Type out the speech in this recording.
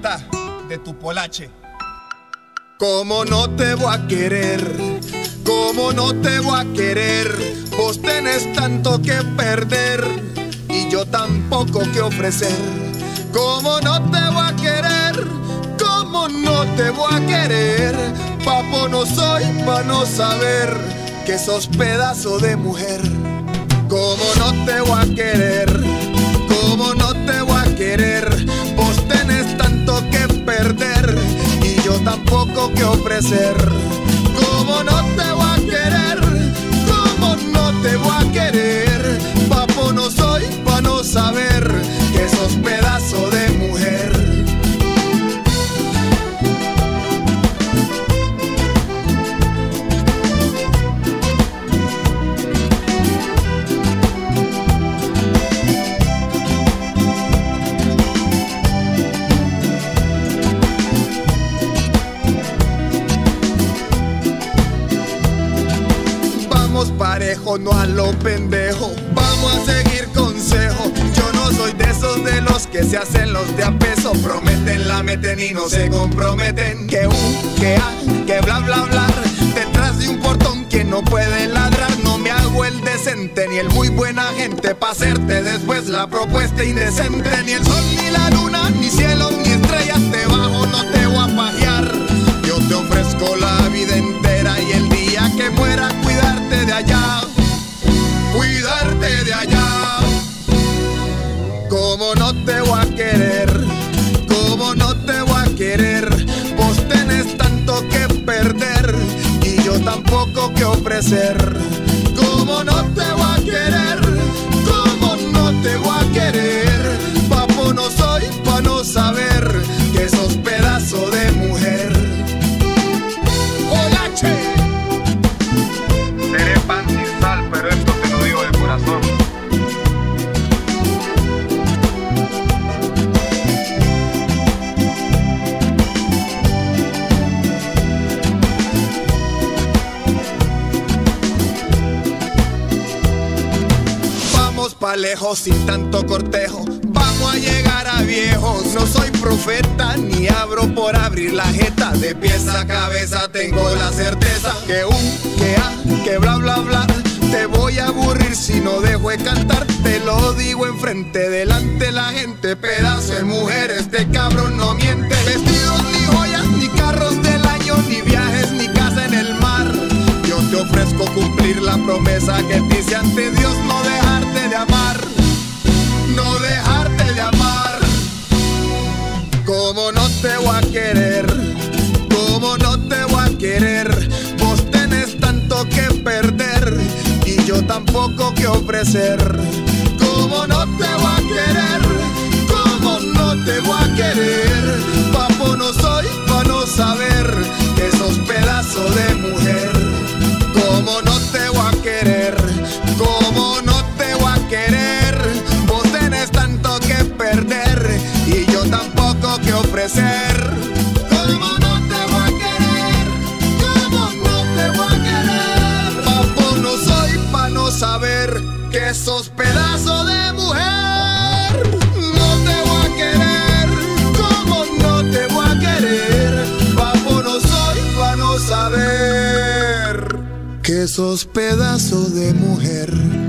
Canta de tu Polache. ¿Cómo no te voy a querer? ¿Cómo no te voy a querer? Vos tenés tanto que perder y yo tan poco que ofrecer. ¿Cómo no te voy a querer? ¿Cómo no te voy a querer? Papo no soy pa' no saber que sos pedazo de mujer. ¿Cómo no te voy a querer? ¿Cómo no te voy a querer? Vos tenés tanto que perder y yo tan poco que ofrecer. ¿Cómo no te voy a querer? ¿Cómo no te voy a querer? Papo no soy pa' no saber que sos pedazo de mujer. Parejo, no a lo pendejo, vamos a seguir consejo. Yo no soy de esos de los que se hacen los de a peso. Prometen, la meten y no se comprometen. Que que que bla bla bla. Detrás de un portón que no puede ladrar. No me hago el decente ni el muy buena gente pa' hacerte después la propuesta indecente. Ni el sol ni la luna, ni cielo ni estrellas debajo no te voy a pajear. Yo te ofrezco la vida entera y el día que muera cuidarte de allá, cuidarte de allá. ¿Cómo no te voy a querer? ¿Cómo no te voy a querer? Vos tenés tanto que perder y yo tan poco que ofrecer. ¿Cómo no te voy a querer? ¿Cómo no te voy a querer? Papo no soy pa' no saber que sos pedazo de mujer. ¡Polache! Seré pan sin sal, pero esto te lo digo de corazón. Vamos pa' lejos sin tanto cortejo, vamos a llegar a viejos. No soy profeta ni abro por abrir la jeta. De pies a cabeza tengo la certeza que que bla bla bla. Te voy a aburrir si no dejo de cantar. Te lo digo enfrente, delante la gente. Pedazo de mujer, este cabrón no miente. Vestidos ni joyas, ni carros del año, ni viajes, ni casa en el mar. Yo te ofrezco cumplir la promesa que te hice ante Dios. No dejarte de amar, no dejarte de amar. ¿Cómo no te voy a querer? ¿Cómo no te voy a querer? Vos tenés tanto que perder y yo tan poco que ofrecer. ¿Cómo no te voy a querer? ¿Cómo no te voy a querer? Papo no soy pa' no saber que sos pedazo de mujer. ¿Cómo no te voy a querer? ¿Cómo no te voy a querer? Vos tenés tanto que perder y yo tan poco que ofrecer. ¿Cómo no te voy a querer? ¿Cómo no te voy a querer? Papo no soy pa' no saber que sos pedazo de mujer. No te voy a querer. ¿Cómo no te voy a querer? Papo no soy pa' no saber que sos pedazo de mujer.